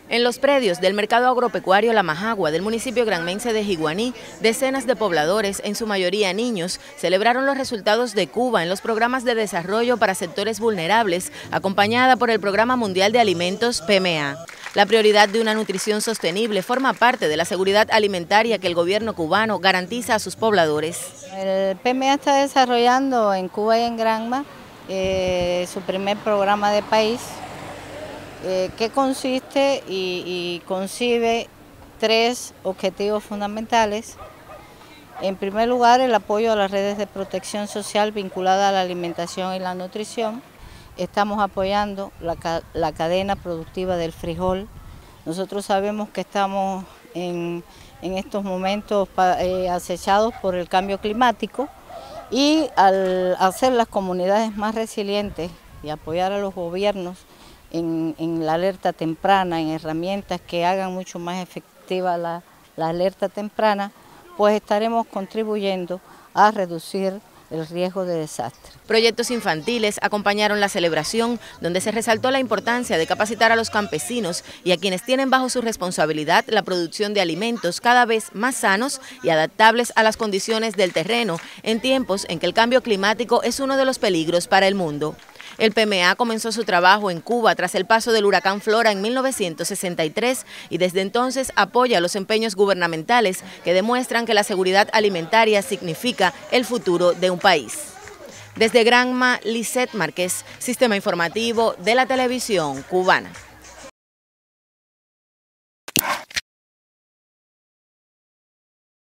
En los predios del mercado agropecuario La Majagua del municipio granmense de Jiguaní, decenas de pobladores, en su mayoría niños, celebraron los resultados de Cuba en los programas de desarrollo para sectores vulnerables, acompañada por el Programa Mundial de Alimentos PMA. La prioridad de una nutrición sostenible forma parte de la seguridad alimentaria que el gobierno cubano garantiza a sus pobladores. El PMA está desarrollando en Cuba y en Granma su primer programa de país, que consiste y concibe tres objetivos fundamentales. En primer lugar, el apoyo a las redes de protección social vinculadas a la alimentación y la nutrición. Estamos apoyando la cadena productiva del frijol. Nosotros sabemos que estamos en estos momentos acechados por el cambio climático, y al hacer las comunidades más resilientes y apoyar a los gobiernos en la alerta temprana, en herramientas que hagan mucho más efectiva la alerta temprana, pues estaremos contribuyendo a reducir el riesgo de desastre. Proyectos infantiles acompañaron la celebración, donde se resaltó la importancia de capacitar a los campesinos y a quienes tienen bajo su responsabilidad la producción de alimentos cada vez más sanos y adaptables a las condiciones del terreno, en tiempos en que el cambio climático es uno de los peligros para el mundo. El PMA comenzó su trabajo en Cuba tras el paso del huracán Flora en 1963 y desde entonces apoya los empeños gubernamentales que demuestran que la seguridad alimentaria significa el futuro de un país. Desde Granma, Lisette Márquez, Sistema Informativo de la Televisión Cubana.